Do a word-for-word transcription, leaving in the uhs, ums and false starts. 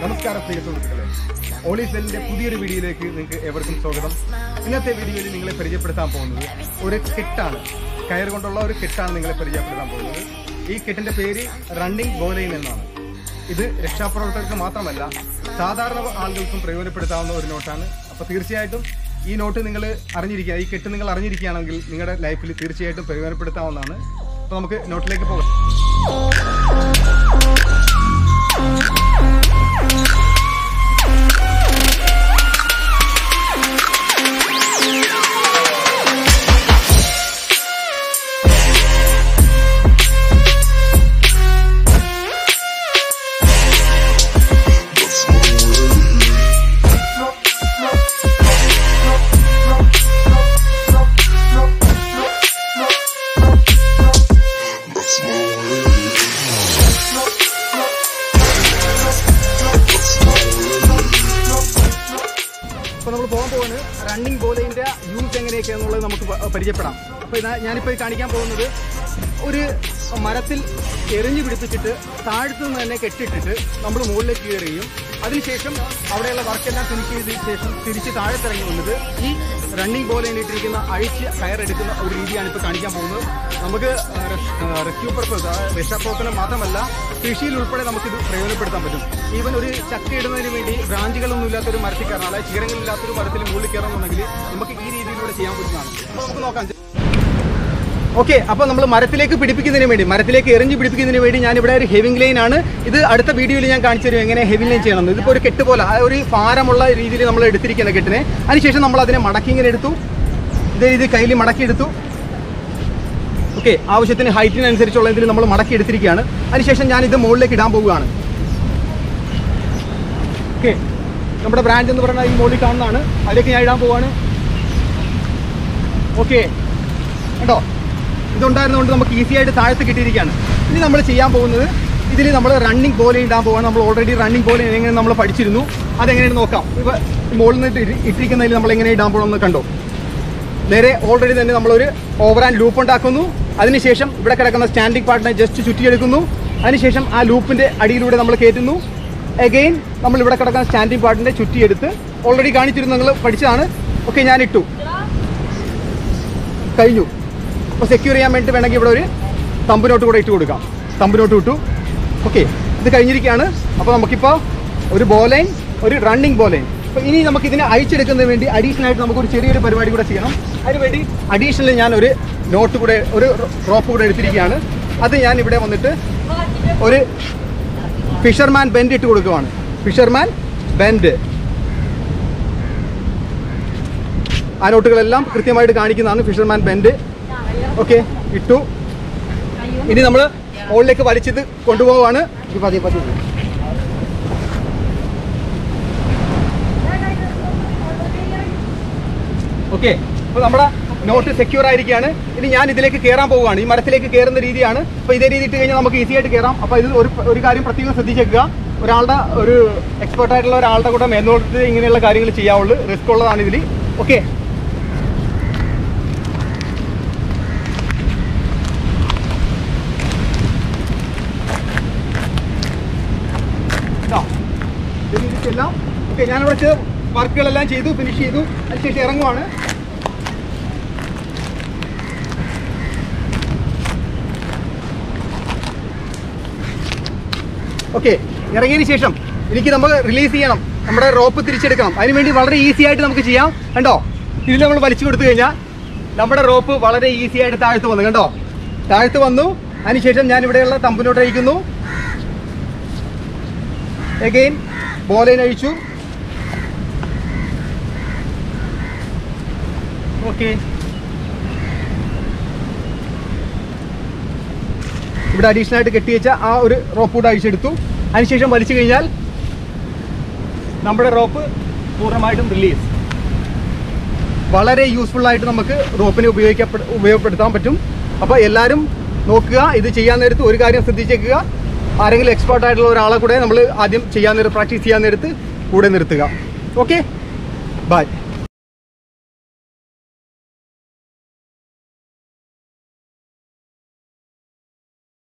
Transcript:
നമസ്കാരം പ്രിയ സുഹൃത്തുക്കളെ, ഓളീസെല്ലിന്റെ പുതിയൊരു വീഡിയോയിലേക്ക് നിങ്ങൾക്ക് എവർക്കും സ്വാഗതം. ഇന്നത്തെ വീഡിയോയിൽ നിങ്ങളെ പരിചയപ്പെടുത്താൻ പോകുന്നത് ഒരു കെട്ടാണ്. കയർ കൊണ്ടുള്ള ഒരു കെട്ടാണ് നിങ്ങളെ പരിചയപ്പെടുത്താൻ പോകുന്നത്. ഈ കെട്ടിന്റെ പേര് റണ്ണിംഗ് ബോലൈൻ എന്നാണ്. ഇത് രക്ഷാപ്രവർത്തകർക്ക് മാത്രമല്ല സാധാരണ ആളുകൾക്കും പ്രയോജനപ്പെടുത്താവുന്ന ഒരു നോട്ടാണ്. അപ്പോൾ തീർച്ചയായിട്ടും ഈ നോട്ട് നിങ്ങൾ അറിഞ്ഞിരിക്കുക, ഈ കെട്ട് നിങ്ങൾ അറിഞ്ഞിരിക്കുകയാണെങ്കിൽ നിങ്ങളുടെ ലൈഫിൽ തീർച്ചയായിട്ടും പ്രയോജനപ്പെടുത്താവുന്നതാണ്. അപ്പോൾ നമുക്ക് നോട്ടിലേക്ക് പോകാം. അപ്പോൾ നമ്മൾ പോകാൻ പോകുന്നത് റണ്ണിംഗ് ബോലൈൻ്റെ യൂസ് എങ്ങനെയൊക്കെയാണെന്നുള്ളത് നമുക്ക് പരിചയപ്പെടാം. അപ്പോൾ ഇതാ ഞാനിപ്പോൾ കാണിക്കാൻ പോകുന്നത് ഒരു മരത്തിൽ എറിഞ്ഞു പിടിപ്പിച്ചിട്ട് താഴത്തു നിന്ന് തന്നെ കെട്ടിട്ടിട്ട് നമ്മൾ മുകളിലേക്ക് കയറുകയും അതിനുശേഷം അവിടെയുള്ള വർക്കെല്ലാം ഫിനിഷ് ചെയ്തതിന് ശേഷം തിരിച്ച് താഴത്തിറങ്ങി വന്നത് ഈ റണ്ണിംഗ് ബോലൈൻ ഇട്ടിരിക്കുന്ന അഴിച്ച് കയറെടുക്കുന്ന ഒരു രീതിയാണ് ഇപ്പോൾ കാണിക്കാൻ പോകുന്നത്. നമുക്ക് റെസ്ക്യൂ പർപ്പസ്, രക്ഷാപ്രവർത്തനം മാത്രമല്ല കൃഷിയിൽ ഉൾപ്പെടെ നമുക്കിത് പ്രയോജനപ്പെടുത്താൻ പറ്റും. ഈവൻ ഒരു ചക്ക ഇടുന്നതിന് വേണ്ടി ബ്രാഞ്ചുകളൊന്നും ഇല്ലാത്തൊരു മരത്തിൽ കയറണം, അതായത് ചീരങ്ങളില്ലാത്തൊരു മരത്തിൽ മുകളിൽ കയറണമെന്നുണ്ടെങ്കിൽ നമുക്ക് ഈ രീതിയിലൂടെ ചെയ്യാൻ പറ്റുന്നതാണ്. അപ്പോൾ നമുക്ക് നോക്കാം. ഓക്കെ, അപ്പോൾ നമ്മൾ മരത്തിലേക്ക് പിടിപ്പിക്കുന്നതിന് വേണ്ടി മരത്തിലേക്ക് എറിഞ്ഞ് പിടിപ്പിക്കുന്നതിന് വേണ്ടി ഞാനിവിടെ ഒരു ഹെവിങ് ലൈൻ ആണ്. ഇത് അടുത്ത വീഡിയോയിൽ ഞാൻ കാണിച്ചു തരും എങ്ങനെ ഹെവി ലൈൻ ചെയ്യണം. ഇതിപ്പോൾ ഒരു കെട്ട് പോലെ ഒരു ഭാരമുള്ള രീതിയിൽ നമ്മൾ എടുത്തിരിക്കുന്ന കെട്ടിനെ, അതിനുശേഷം നമ്മൾ അതിനെ മടക്കി ഇങ്ങനെ എടുത്തു, ഇതേ രീതി കയ്യിൽ മടക്കിയെടുത്തു. ഓക്കെ, ആവശ്യത്തിന് ഹൈറ്റിനനുസരിച്ചുള്ള ഇതിൽ നമ്മൾ മടക്കി എടുത്തിരിക്കുകയാണ്. അതിനുശേഷം ഞാനിത് മുകളിലേക്ക് ഇടാൻ പോവുകയാണ്. ഓക്കെ, നമ്മുടെ ബ്രാഞ്ച് എന്ന് പറഞ്ഞാൽ ഈ മുകളിൽ കാണുന്നതാണ്, അതിലേക്ക് ഞാൻ ഇടാൻ പോവുകയാണ്. ഓക്കെ, കേട്ടോ, ഇതുണ്ടായിരുന്നുകൊണ്ട് നമുക്ക് ഈസി ആയിട്ട് താഴത്ത് കിട്ടിയിരിക്കുകയാണ്. ഇനി നമ്മൾ ചെയ്യാൻ പോകുന്നത് ഇതിൽ നമ്മൾ റണ്ണിംഗ് ബോലൈൻ ഇടാൻ പോകാൻ. നമ്മൾ ഓൾറെഡി റണ്ണിംഗ് ബോലൈൻ എങ്ങനെ നമ്മൾ പഠിച്ചിരുന്നു, അതെങ്ങനെയാണ് നോക്കാം. ഇപ്പോൾ മുകളിൽ നിന്ന് ഇട്ടിരിക്കുന്നതിൽ നമ്മൾ എങ്ങനെ ഇടാൻ പോകണമെന്ന് കണ്ടോ. നേരെ ഓൾറെഡി തന്നെ നമ്മളൊരു ഓവർ ആൻഡ് ലൂപ്പ് ഉണ്ടാക്കുന്നു. അതിനുശേഷം ഇവിടെ കിടക്കുന്ന സ്റ്റാൻഡിംഗ് പാർട്ടിനെ ജസ്റ്റ് ചുറ്റിയെടുക്കുന്നു. അതിനുശേഷം ആ ലൂപ്പിൻ്റെ അടിയിലൂടെ നമ്മൾ കയറ്റുന്നു. അഗെയിൻ നമ്മൾ ഇവിടെ കിടക്കുന്ന സ്റ്റാൻഡിംഗ് പാർട്ടിനെ ചുറ്റിയെടുത്ത് ഓൾറെഡി കാണിച്ചിരുന്നു, നിങ്ങൾ പഠിച്ചതാണ്. ഓക്കെ, ഞാൻ ഇട്ടു, കഴിഞ്ഞു. അപ്പോൾ സെക്യൂർ ചെയ്യാൻ വേണ്ടി വേണമെങ്കിൽ ഇവിടെ ഒരു തമ്പിനോട്ട് കൂടെ ഇട്ട് കൊടുക്കാം. തമ്പിനോട്ട് ഇട്ടു. ഓക്കെ, ഇത് കഴിഞ്ഞിരിക്കുകയാണ്. അപ്പോൾ നമുക്കിപ്പോൾ ഒരു ബോലൈൻ, ഒരു റണ്ണിംഗ് ബോലൈൻ. അപ്പോൾ ഇനി നമുക്ക് ഇതിനെ അഴിച്ചെടുക്കുന്നതിന് വേണ്ടി അഡീഷണൽ ആയിട്ട് നമുക്കൊരു ചെറിയൊരു പരിപാടി കൂടെ ചെയ്യണം. അതിനുവേണ്ടി അഡീഷണൽ ഞാൻ ഒരു നോട്ട് കൂടെ, ഒരു റോപ്പ് കൂടെ എടുത്തിരിക്കുകയാണ്. അത് ഞാൻ ഇവിടെ വന്നിട്ട് ഒരു ഫിഷർമാൻ ബെൻഡ് ഇട്ട് കൊടുക്കുവാണ്. ഫിഷർമാൻ ബെൻഡ്, ആ നോട്ടുകളെല്ലാം കൃത്യമായിട്ട് കാണിക്കുന്നതാണ് ഫിഷർമാൻ ബെൻഡ്. ഓക്കെ, ഇട്ടു. ഇനി നമ്മൾ മുകളിലേക്ക് വലിച്ചത് കൊണ്ടുപോവാണ്. പതിയെ പതിയെ ഓക്കെ, അപ്പോൾ നമ്മുടെ നോട്ട് സെക്യൂർ ആയിരിക്കുകയാണ്. ഇനി ഞാൻ ഇതിലേക്ക് കയറാൻ പോവുകയാണ്. ഈ മരത്തിലേക്ക് കയറുന്ന രീതിയാണ്. അപ്പോൾ ഇതേ രീതി ഇട്ട് കഴിഞ്ഞാൽ നമുക്ക് ഈസി ആയിട്ട് കയറാം. അപ്പോൾ ഇത് ഒരു ഒരു കാര്യം പ്രത്യേകം ശ്രദ്ധിച്ചേക്കുക, ഒരാളുടെ ഒരു എക്സ്പെർട്ടായിട്ടുള്ള ഒരാളുടെ കൂടെ മേൽനോട്ടത്തിൽ ഇങ്ങനെയുള്ള കാര്യങ്ങൾ ചെയ്യാവുള്ളൂ. റിസ്ക് ഉള്ളതാണ് ഇതിൽ. ഓക്കെ, എല്ലാം ഓക്കെ, ഞാനിവിടെ വർക്കുകളെല്ലാം ചെയ്തു, ഫിനിഷ് ചെയ്തു. അതിനുശേഷം ഇറങ്ങുവാണ്. ഓക്കെ, ഇറങ്ങിയതിന് ശേഷം എനിക്ക് നമുക്ക് റിലീസ് ചെയ്യണം, നമ്മുടെ റോപ്പ് തിരിച്ചെടുക്കണം. അതിനുവേണ്ടി വളരെ ഈസി ആയിട്ട് നമുക്ക് ചെയ്യാം. കണ്ടോ, ഇതിൽ നമ്മൾ വലിച്ചു കൊടുത്തു കഴിഞ്ഞാൽ നമ്മുടെ റോപ്പ് വളരെ ഈസി ആയിട്ട് താഴ്ത്ത് വന്നു. കണ്ടോ, താഴ്ത്ത് വന്നു. അതിനുശേഷം ഞാൻ ഇവിടെയുള്ള തമ്പിനോട്ട് അഴിക്കുന്നു. അഗെയിൻ ബോലൈൻ അഴിച്ചു. ഓക്കെ, ഇവിടെ അഡീഷണൽ ആയിട്ട് കെട്ടി വെച്ച ആ ഒരു റോപ്പ് കൂടെ അഴിച്ചെടുത്തു. അതിനുശേഷം വലിച്ചു കഴിഞ്ഞാൽ നമ്മുടെ റോപ്പ് പൂർണ്ണമായിട്ടും റിലീസ്. വളരെ യൂസ്ഫുൾ ആയിട്ട് നമുക്ക് റോപ്പിനെ ഉപയോഗിക്കപ്പെ ഉപയോഗപ്പെടുത്താൻ പറ്റും. അപ്പോൾ എല്ലാവരും നോക്കുക, ഇത് ചെയ്യാൻ നേരത്ത് ഒരു കാര്യം ശ്രദ്ധിച്ചേക്കുക, ആരെങ്കിലും എക്സ്പേർട്ട് ആയിട്ടുള്ള ഒരാളെ കൂടെ നമ്മൾ ആദ്യം ചെയ്യാൻ നേരം പ്രാക്ടീസ് ചെയ്യാൻ നേരത്ത് കൂടെ നിർത്തുക. Okay, by.